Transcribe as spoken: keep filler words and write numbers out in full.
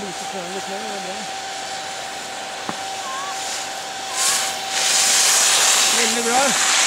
Flise frøene litt mer, det er bra. Veldig bra.